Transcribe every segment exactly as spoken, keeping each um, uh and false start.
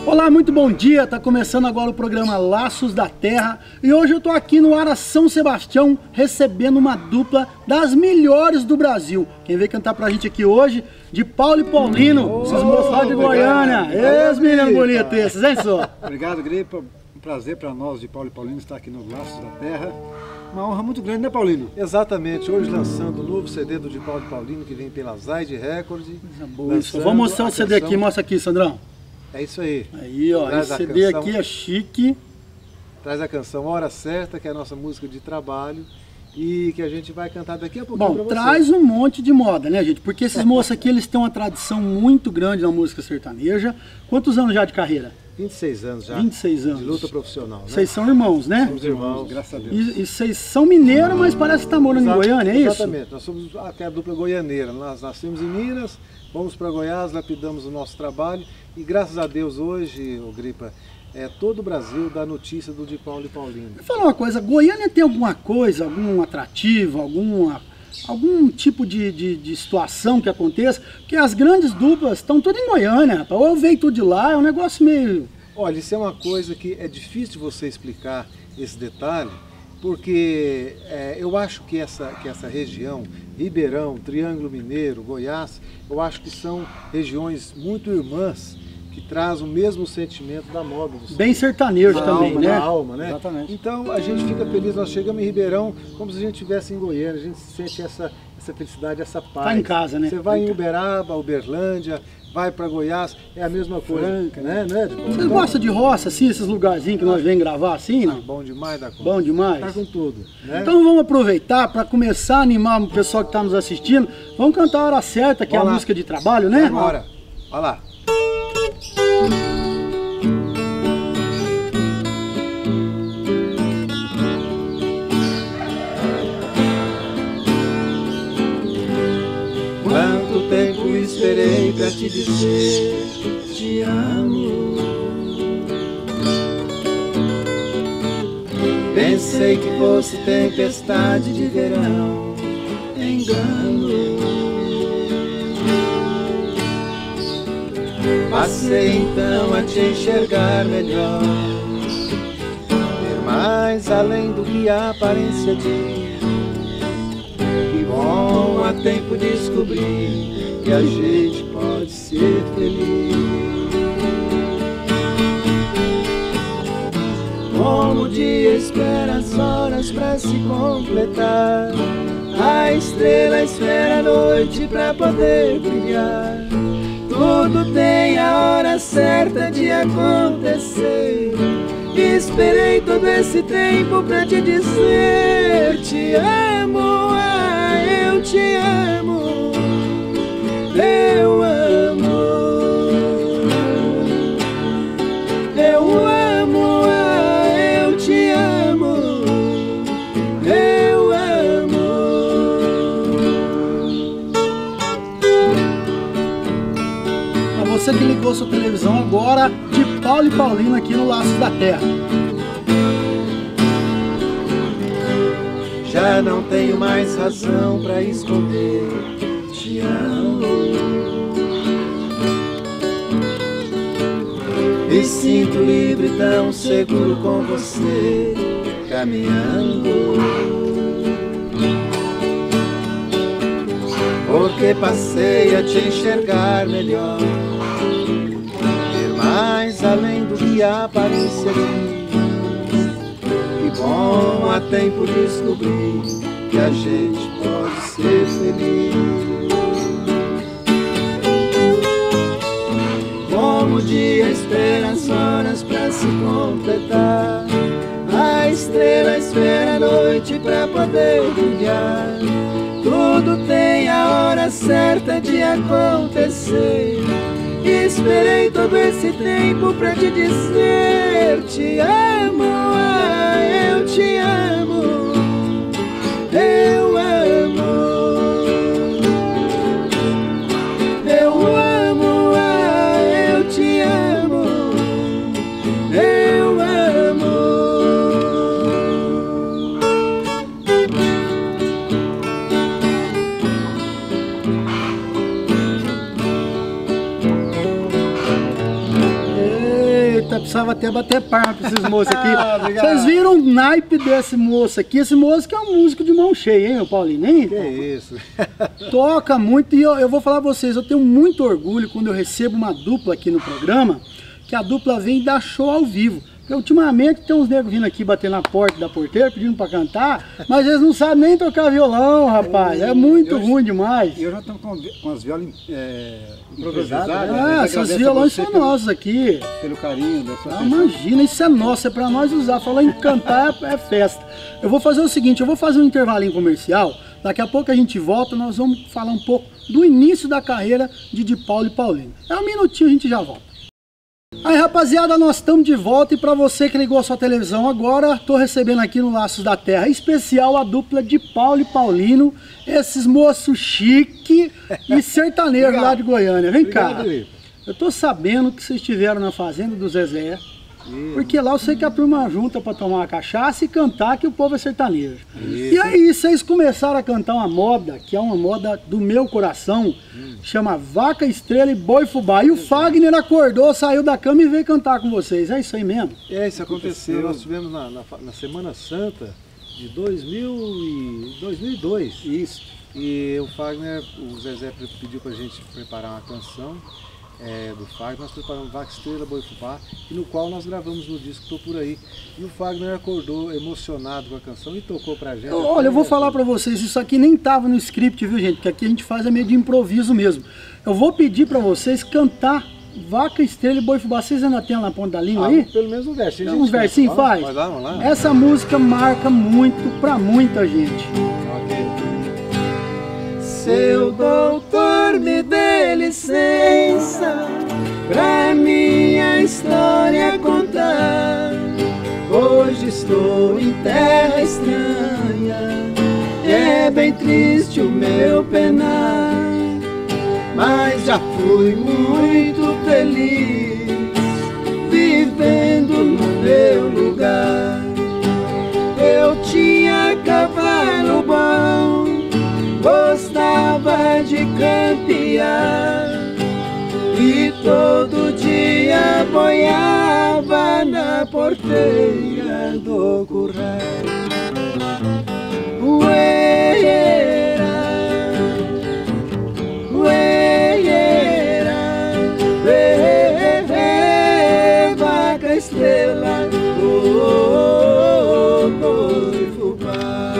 Olá, muito bom dia, tá começando agora o programa Laços da Terra e hoje eu tô aqui no Ara São Sebastião recebendo uma dupla das melhores do Brasil. Quem veio cantar pra gente aqui hoje, de Paulo e Paulino, oh, esses moços lá de Goiânia. Esses meninos bonitos esses, hein, senhor? Obrigado, Gripa. Um prazer para nós de Paulo e Paulino estar aqui no Laços da Terra. Uma honra muito grande, né, Paulino? Exatamente, hoje lançando o novo C D do de Paulo e Paulino, que vem pela Zaid Records. Vamos mostrar o C D aqui, mostra aqui, Sandrão. É isso aí. Aí, ó, esse C D aqui é chique. Traz a canção Hora Certa, que é a nossa música de trabalho e que a gente vai cantar daqui a pouquinho. Bom, traz um monte de moda, né, gente? Porque esses moços aqui, eles têm uma tradição muito grande na música sertaneja. Quantos anos já de carreira? vinte e seis anos já. vinte e seis anos. De luta profissional, né? Vocês são irmãos, né? Somos irmãos, graças a Deus. E, e vocês são mineiros, mas parece que tá morando Exato, em Goiânia, é isso? Exatamente. Nós somos a, a dupla goianeira. Nós nascemos em Minas, vamos para Goiás, lapidamos o nosso trabalho e graças a Deus hoje, ô Gripa, é, todo o Brasil dá notícia do de Paulo e Paulino. Me fala uma coisa, Goiânia tem alguma coisa, algum atrativo, alguma... algum tipo de, de, de situação que aconteça, porque as grandes duplas estão todas em Goiânia, rapaz. Ou veio tudo de lá, é um negócio meio... Olha, isso é uma coisa que é difícil de você explicar esse detalhe, porque é, eu acho que essa, que essa região, Ribeirão, Triângulo Mineiro, Goiás, eu acho que são regiões muito irmãs, que traz o mesmo sentimento da moda. Do Bem sertanejo da também, alma, né? Da alma, né? Exatamente. Então a gente fica feliz, nós chegamos em Ribeirão como se a gente estivesse em Goiânia, a gente sente essa, essa felicidade, essa paz. Tá em casa, né? Você vai em Uberaba, Uberlândia, vai para Goiás, é a mesma coisa. Franca, né? né? Vocês gostam de roça, assim, esses lugarzinhos que nós vem gravar assim, não? Ah, bom demais da conta. Bom demais. Tá com tudo, né? Então vamos aproveitar para começar a animar o pessoal que está nos assistindo. Vamos cantar a Hora Certa, que Vamos é a lá. música de trabalho, né? Agora, olha lá. Quanto tempo esperei pra te dizer te amo. Pensei que fosse tempestade de verão, engano. Passei então a te enxergar melhor, ver mais além do que a aparência diz. Que bom, há tempo de descobrir que a gente pode ser feliz. Como o dia espera as horas pra se completar, a estrela espera a noite pra poder brilhar. Tudo tem a hora certa de acontecer. Esperei todo esse tempo pra te dizer te amo, ah, eu te amo, eu amo, eu amo, ah, eu te amo, eu amo. Pra você que ligou sua televisão agora, de Paulo e Paulino aqui no Laços da Terra. Já não tenho mais razão pra esconder, te amo. Me sinto livre, tão seguro com você, caminhando. Porque passei a te enxergar melhor, ver mais além do que a aparência diz. Que bom, há tempo de descobrir que a gente pode ser feliz. Como o dia espera as horas pra se completar, a estrela espera a noite pra poder brilhar. Tudo tem a hora certa de acontecer. Esperei todo esse tempo pra te dizer te amo, ah, eu te amo, eu amo, eu amo, ah, eu te amo, eu amo. precisava até bater palma pra esses moços aqui. Ah, Vocês viram o naipe desse moço aqui? Esse moço que é um músico de mão cheia, hein, meu Paulinho? Hein? Que isso. Toca muito e eu, eu vou falar pra vocês, eu tenho muito orgulho quando eu recebo uma dupla aqui no programa, que a dupla vem dar show ao vivo. Porque ultimamente tem uns negros vindo aqui bater na porta da porteira pedindo pra cantar, mas eles não sabem nem tocar violão, rapaz. É muito eu, ruim demais. E eu já estou com, com as violas é, improvisadas. improvisadas. Ah, essas violões são nossas aqui. Pelo carinho da sua Ah, imagina, isso é nosso, é pra nós usar. Falar em cantar é, é festa. Eu vou fazer o seguinte, eu vou fazer um intervalinho comercial. Daqui a pouco a gente volta, nós vamos falar um pouco do início da carreira de De Paulo e Paulino. É um minutinho, a gente já volta. Aí, rapaziada, nós estamos de volta e para você que ligou a sua televisão agora, tô recebendo aqui no Laços da Terra, especial a dupla de Paulo e Paulino, esses moços chique e sertanejo lá de Goiânia. Vem cá, Obrigado, eu tô sabendo que vocês estiveram na fazenda do Zezé, porque lá eu sei que a turma junta para tomar uma cachaça e cantar que o povo é sertanejo. Isso. E aí vocês começaram a cantar uma moda, que é uma moda do meu coração, hum. chama Vaca, Estrela e Boi Fubá. E o Fagner acordou, saiu da cama e veio cantar com vocês. É isso aí mesmo? É, isso aconteceu. aconteceu. Nós tivemos na, na, na Semana Santa de dois mil e dois. Isso. E o Fagner, o Zezé pediu pra gente preparar uma canção. É, do Fagner, nós preparamos Vaca, Estrela, Boi Fubá, e no qual nós gravamos no disco Tô Por Aí. E o Fagner acordou emocionado com a canção e tocou pra gente. Olha, eu vou falar pra vocês, isso aqui nem tava no script, viu, gente? Porque aqui a gente faz a meio de improviso mesmo. Eu vou pedir pra vocês cantar Vaca, Estrela e Boi Fubá. Vocês ainda tem na ponta da língua ah, aí? Pelo menos um versinho. Tem uns versinhos, faz? Vamos lá, vamos lá. Essa música marca muito pra muita gente. Seu doutor, me dê licença pra minha história contar. Hoje estou em terra estranha, é bem triste o meu penar, mas já fui muito feliz vivendo no meu lugar. Eu tinha cavalo bom, gostava de campear e todo dia boiava na porteira do curral. Ueira, ueira, vê, vê, vaca estrela, oh, boi fubá.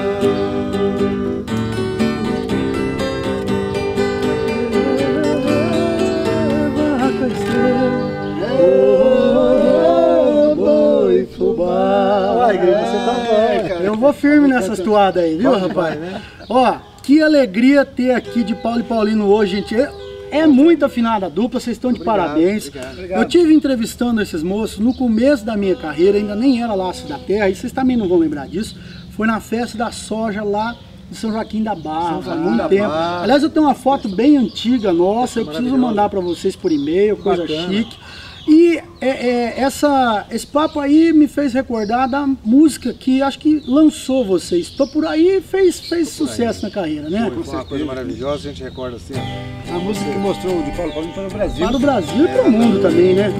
Eu vou firme nessas toadas aí, viu, rapaz? Ó, que alegria ter aqui de Paulo e Paulino hoje, gente. É, é muito afinada a dupla, vocês estão de Obrigado, parabéns. obrigado. Eu tive entrevistando esses moços no começo da minha carreira, ainda nem era Laço da Terra, e vocês também não vão lembrar disso. Foi na festa da soja lá de São Joaquim da Barra, há muito tempo. Barra. Aliás, eu tenho uma foto bem antiga nossa, eu preciso mandar para vocês por e-mail, coisa bacana. chique. E é, é, essa, esse papo aí me fez recordar da música que acho que lançou vocês. Tô Por Aí fez, fez sucesso na carreira, né? Foi uma coisa maravilhosa, a gente recorda assim. A música que mostrou o De Paulo e Paulino para o Brasil. Para o Brasil e para o mundo também, né?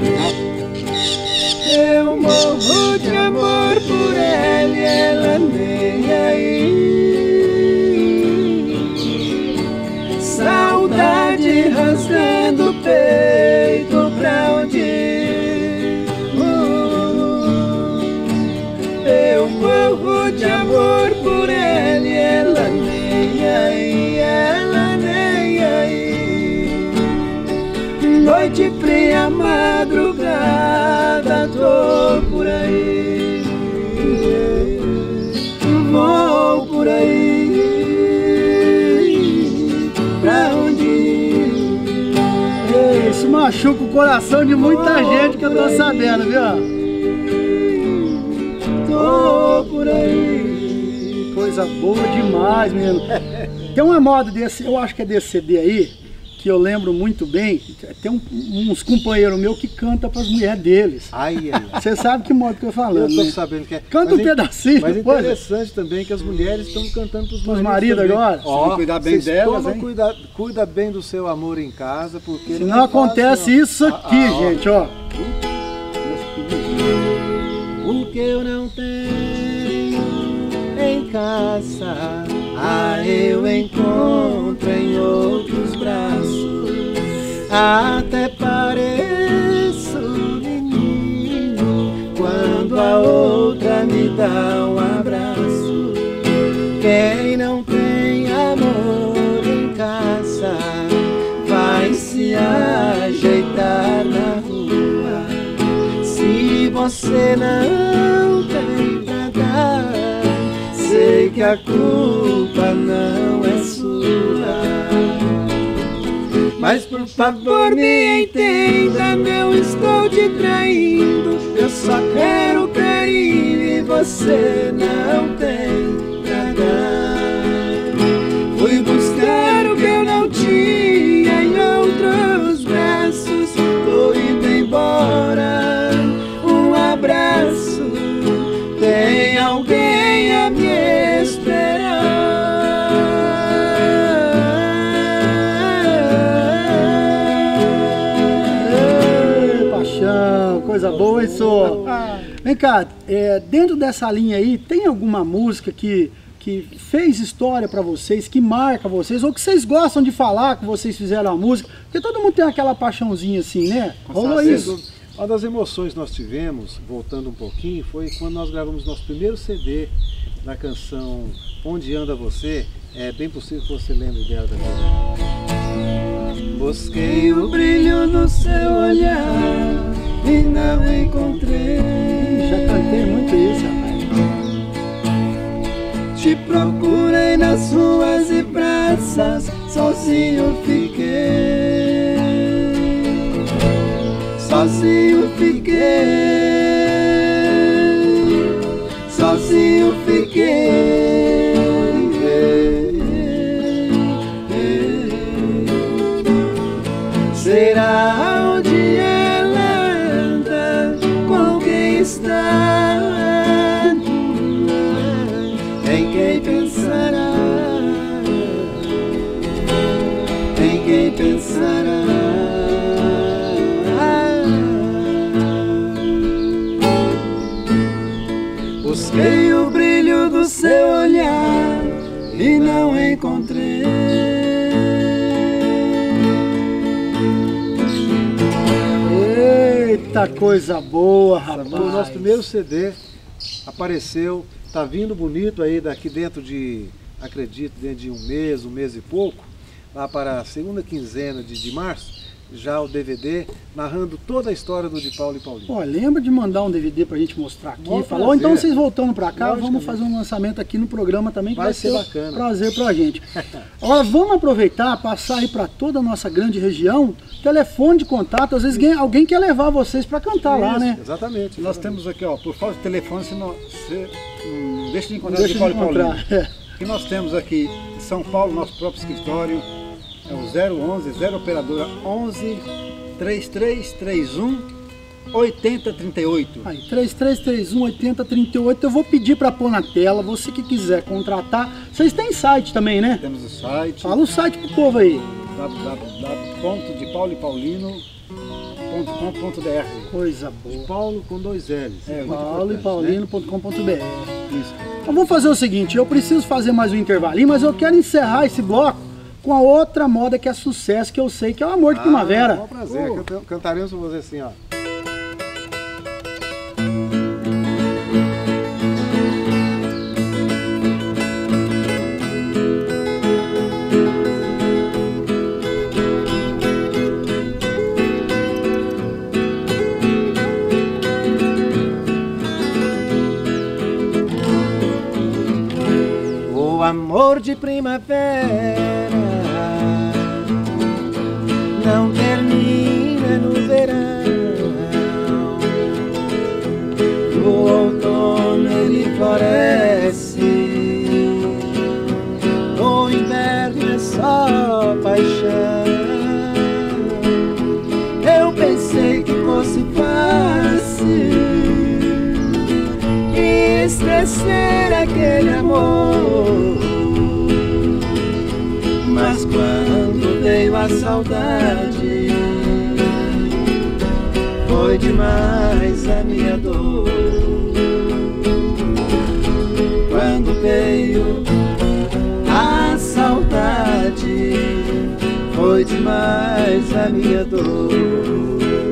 Eu morro de amor por ela e ela nem aí. Saudade rasgando o peito pra onde ir. Uh, eu morro de amor por ela e ela nem aí, ela nem aí. Noite fria, madrugada, tô por aí, vou por aí, pra onde ir? Isso machuca o coração de muita gente que eu tô sabendo, viu? Tô por aí. Coisa boa demais, menino. Tem uma moda desse, eu acho que é desse C D aí, que eu lembro muito bem. Tem um, uns companheiros meus que cantam pras mulheres deles. Ai, ai, ai. Você sabe que modo que eu tô falando, Eu tô né? sabendo que é. Canta um Mas, pedacinho, Mas depois. interessante também que as mulheres estão cantando pros Os maridos, maridos também. agora? Ó, Se cuidar bem vocês delas, toma, hein? cuida, cuida bem do seu amor em casa, porque Se não acontece isso aqui, Ah, ah, ó. gente, ó. o que eu não tenho em casa, ah, eu encontro em outros braços. Até pareço menino quando a outra me dá um abraço. Quem não tem amor em casa vai se ajeitar na rua. Se você não tem pra dar, sei que a culpa não é sua. Mas por favor me entenda, não estou te traindo. Eu só quero carinho e você não tem pra dar. Fui buscar o que eu não tinha em outros braços. Tô indo embora, um abraço. Tem alguém a me esperar. Coisa boa, isso. Vem cá, é, dentro dessa linha aí, tem alguma música que, que fez história pra vocês, que marca vocês, ou que vocês gostam de falar que vocês fizeram a música? Porque todo mundo tem aquela paixãozinha assim, né? Rolou isso. Uma das emoções que nós tivemos, voltando um pouquinho, foi quando nós gravamos nosso primeiro C D da canção Onde Anda Você. É bem possível que você lembre dela também. Busquei o brilho no seu olhar e não encontrei. Já cantei muito isso, rapaz. Te procurei nas ruas e praças, sozinho fiquei. Sozinho fiquei. Sozinho fiquei. Será onde ela anda, com quem está? Em quem pensará? Em quem pensará? Busquei o brilho do seu olhar e não encontrei. Eita coisa boa, rapaz. O nosso primeiro C D apareceu, tá vindo bonito aí daqui dentro de, acredito, dentro de um mês, um mês e pouco, lá para a segunda quinzena de, de março, já o D V D narrando toda a história do De Paulo e Paulinho. Pô, lembra de mandar um D V D pra gente mostrar aqui? Bom Falou, prazer. então vocês voltando pra cá, vamos Logicamente. fazer um lançamento aqui no programa também, que vai, Vai ser ser bacana. um prazer pra gente. Agora vamos aproveitar, passar aí pra toda a nossa grande região, telefone de contato, às vezes alguém, alguém quer levar vocês pra cantar lá, Isso, né? Exatamente. Nós temos aqui, ó, por falta de telefone, você não, você não deixa de Não encontrar deixa de de Paulo e Paulinho. encontrar. É. E nós temos aqui em São Paulo, nosso próprio escritório, é o zero onze, zero operadora onze, três três três um, oito zero três oito. Aí, três três três um, oito zero três oito, eu vou pedir pra pôr na tela, você que quiser contratar. Vocês têm site também, né? Temos o site Fala o site pro povo aí. w w w ponto de paulo e paulino ponto com ponto b r. Coisa boa. Paulo com dois L's. É, muito paulo e importante, paulino ponto com ponto b r. Isso. Então vamos fazer o seguinte, eu preciso fazer mais um intervalinho, mas eu quero encerrar esse bloco com a outra moda que é sucesso, que eu sei que é o Amor de Ah, Primavera. é um prazer. Oh. Canta- Cantaremos pra você assim, ó. O amor de primavera não termina no verão. No outono ele floresce, no inverno é só paixão. Eu pensei que fosse fácil esquecer aquele amor, mas quando veio a saudade, foi demais a minha dor. veio a saudade, foi demais a minha dor.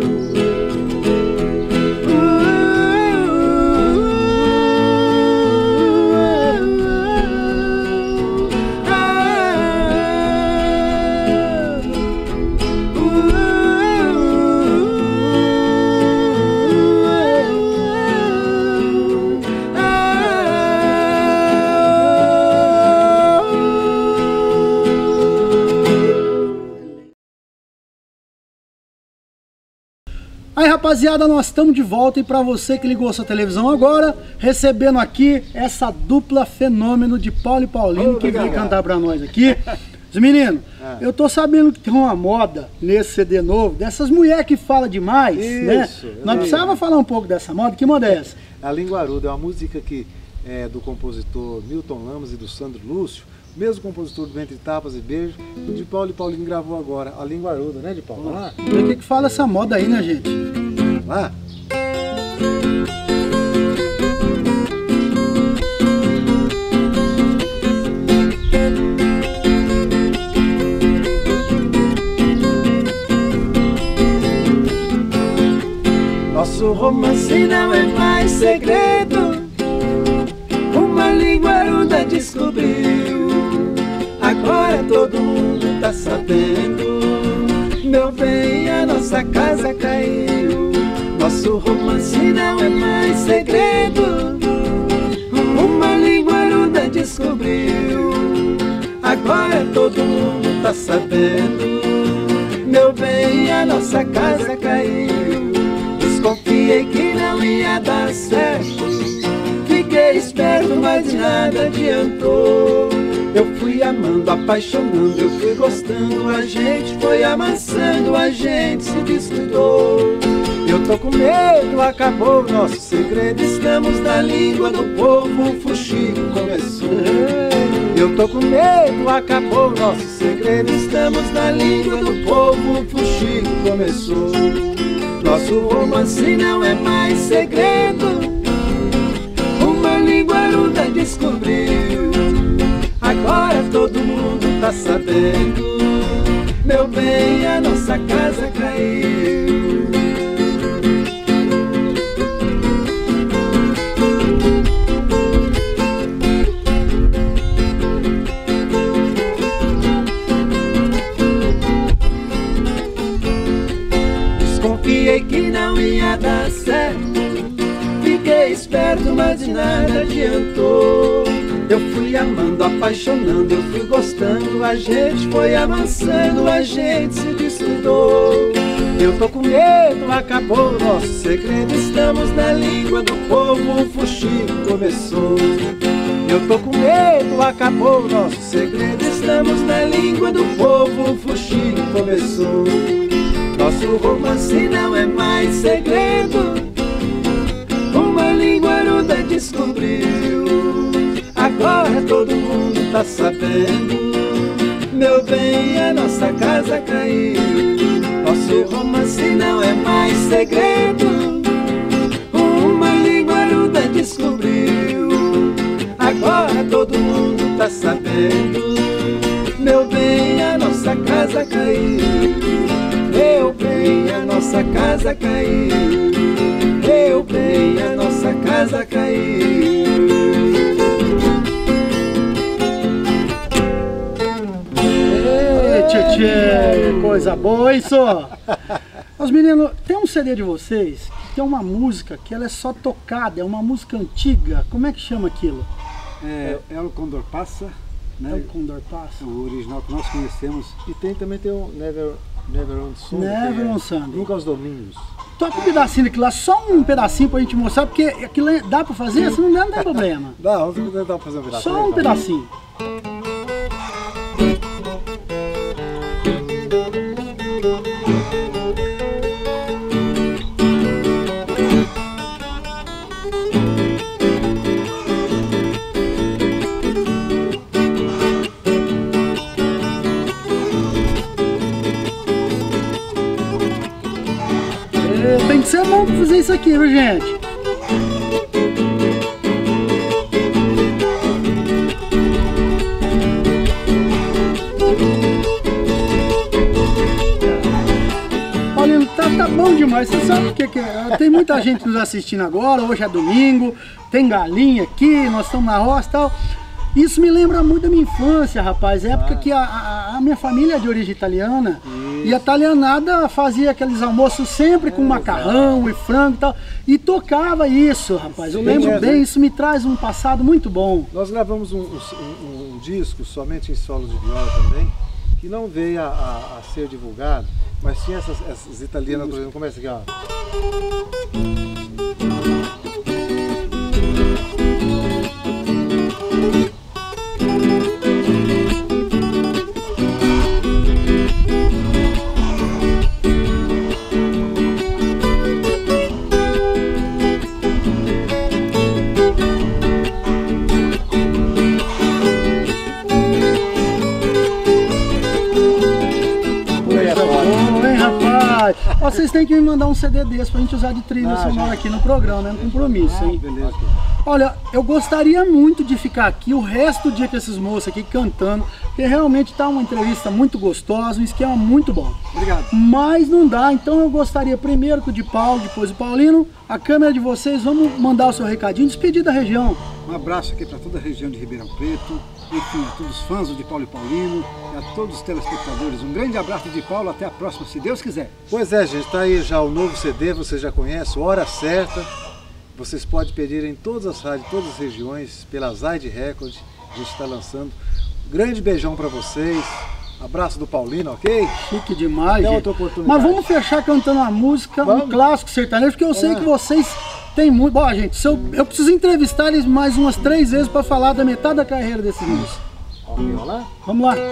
Aí, rapaziada, nós estamos de volta e para você que ligou a sua televisão agora, recebendo aqui essa dupla fenômeno de Paulo e Paulinho, que veio cantar para nós aqui. Os meninos, ah. eu tô sabendo que tem uma moda nesse C D novo, dessas mulheres que falam demais, isso, né? Nós precisávamos falar um pouco dessa moda. Que moda é essa? A Linguaruda é uma música que é do compositor Milton Lamas e do Sandro Lúcio, mesmo compositor do Ventre Tapas e Beijo, o de Paulo e Paulinho gravou agora, a Linguaruda, né, de Paulo? Vamos lá? O que que fala essa moda aí, né, gente? Vamos lá? Nosso romance não é mais segredo, uma Linguaruda descobriu. Agora todo mundo tá sabendo, meu bem, a nossa casa caiu. Nosso romance não é mais segredo, uma Linguaruda descobriu. Agora todo mundo tá sabendo, meu bem, a nossa casa caiu. Desconfiei que não ia dar certo, fiquei esperto, mas nada adiantou. Eu fui amando, apaixonando, eu fui gostando, a gente foi amansando, a gente se descuidou. Eu tô com medo, acabou o nosso segredo, estamos na língua do povo, o fuxico começou. Eu tô com medo, acabou o nosso segredo, estamos na língua do povo, o fuxico começou. Nosso romance não é mais segredo, uma Linguaruda descobriu. Agora todo mundo tá sabendo, meu bem, a nossa casa caiu. Desconfiei que não ia dar certo, fiquei esperto, mas nada adiantou. Eu fui amando, apaixonando, eu fui gostando, a gente foi amansando, a gente se descuidou. Eu tô com medo, acabou o nosso segredo, estamos na língua do povo, o fuxico começou. Eu tô com medo, acabou o nosso segredo, estamos na língua do povo, o fuxico começou. Nosso romance não é mais segredo, uma Linguaruda descobriu. Agora todo mundo tá sabendo, meu bem, a nossa casa caiu. Nosso romance não é mais segredo, uma Linguaruda descobriu. Agora todo mundo tá sabendo, meu bem, a nossa casa caiu. Meu bem, a nossa casa caiu. Meu bem, a nossa casa caiu. Tchê, tchê, coisa boa isso! Os meninos, tem um C D de vocês que tem uma música que ela é só tocada, é uma música antiga. Como é que chama aquilo? É, é o Condor Passa, né? É o Condor Passa. O original que nós conhecemos. E tem também tem o Never, Never on Sunday. Never é, on Sunday. Nunca aos domingos. Toca um pedacinho daquilo lá, só um pedacinho pra gente mostrar, porque aquilo dá pra fazer, se não der, não tem problema. Dá, vamos tentar fazer um pedacinho. Só um pedacinho. Tem que ser bom pra fazer isso aqui, viu, gente? bom demais. Você sabe o que, que é? Tem muita gente nos assistindo agora, hoje é domingo, tem galinha aqui, nós estamos na roça e tal. Isso me lembra muito da minha infância, rapaz. Época ah. que a, a, a minha família é de origem italiana. Isso. E a italianada fazia aqueles almoços sempre com é, macarrão exato. E frango e tal. E tocava isso, rapaz. Eu Sim, lembro é, bem, né? Isso me traz um passado muito bom. Nós gravamos um, um, um, um disco somente em solo de viola também, que não veio a, a, a ser divulgado, mas tinha essas, essas italianas, por exemplo, começa aqui, ó. Vocês têm que me mandar um C D desse pra gente usar de trilha ah, sonora aqui no programa, é um compromisso, hein? Ah, beleza. Olha, eu gostaria muito de ficar aqui o resto do dia com esses moços aqui cantando, porque realmente tá uma entrevista muito gostosa, um esquema muito bom. Obrigado. Mas não dá, então eu gostaria primeiro que o de Paulo, depois o Paulino, a câmera de vocês, vamos mandar o seu recadinho, despedir da região. Um abraço aqui para toda a região de Ribeirão Preto, enfim, a todos os fãs do de Paulo e Paulino e a todos os telespectadores. Um grande abraço de Paulo, até a próxima, se Deus quiser. Pois é, gente, tá aí já o novo C D, você já conhece, Hora Certa. Vocês podem pedir em todas as rádios, todas as regiões, pela Zaid Record, a gente está lançando. Grande beijão para vocês, abraço do Paulino, ok? Chique demais, Até outra oportunidade. Mas vamos fechar cantando uma música, vamos. um clássico sertanejo, porque eu é. sei que vocês têm muito... Bom, gente, se eu, eu preciso entrevistar eles mais umas três vezes para falar da metade da carreira desses músicos. Vamos lá? Vamos lá.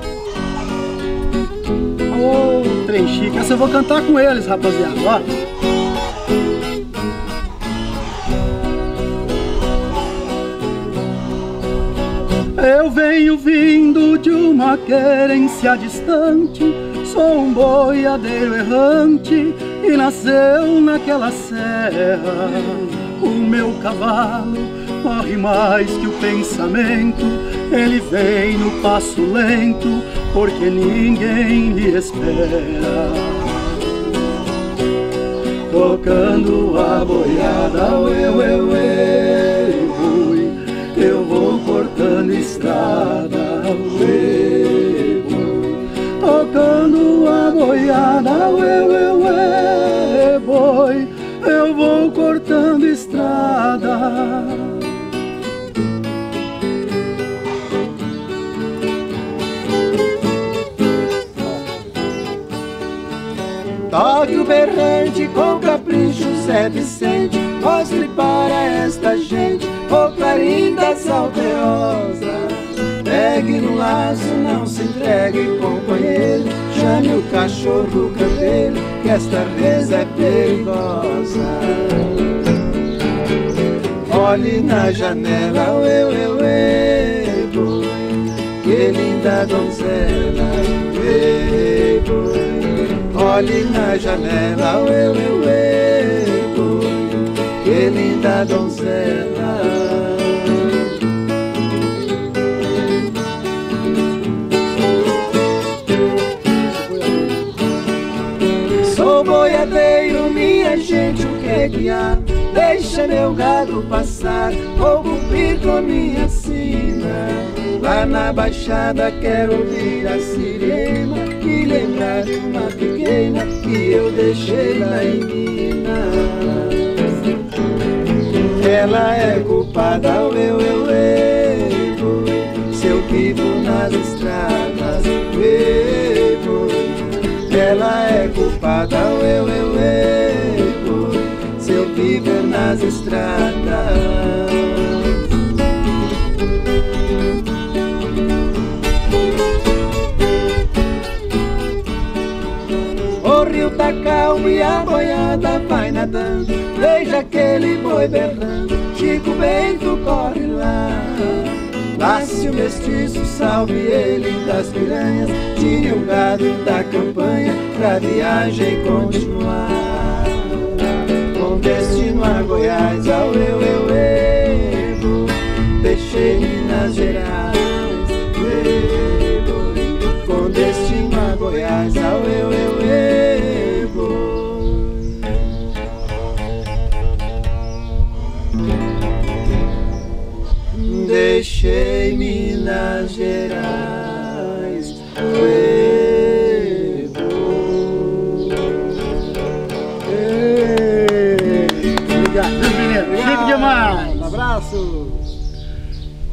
Ô, oh, trem chique. Essa eu vou cantar com eles, rapaziada, ó. Eu venho vindo de uma querência distante, sou um boiadeiro errante e nasceu naquela serra. O meu cavalo corre mais que o pensamento, ele vem no passo lento, porque ninguém lhe espera. Tocando a boiada, ué, ué, ué, ui, eu vou cortando estrada, ué, ui, tocando a boiada, ué, ué, ué, boi, eu vou cortando estrada. Toque o berrante com capricho, Zé Vicente, mostre para esta gente o clarim das alterosas. Pegue no laço, não se entregue, companheiro, chame o cachorro canteiro, que esta reza é perigosa. Olhe na janela, uê, uê, uê, boi, que linda donzela, uê, boi. Olhe na janela, uê, uê, uê, boi, que linda donzela. Sou boiadeiro, minha gente, o que que há? Deixa meu gado passar, vou cumprir com minha sina. Lá na baixada quero ouvir a sirena e lembrar de uma pequena que eu deixei lá em Minas. Ela é culpada, uê, uê, uê, boi, se eu vivo nas estradas, uê, boi. Ela é culpada, uê, uê, uê, boi, se eu vivo nas estradas. O rio tá calmo e a boiada vai nadando, veja aquele boi berrando, Chico Bento corre lá. Lácio mestiço, salve ele das piranhas, tire o gado da campanha pra viagem continuar. Com destino a Goiás, ao eu, eu, eu, deixei Minas Gerais, eu, com destino a Goiás, ao eu, eu, eu, deixei Minas Gerais. Obrigado, menino. Chique demais. Um abraço.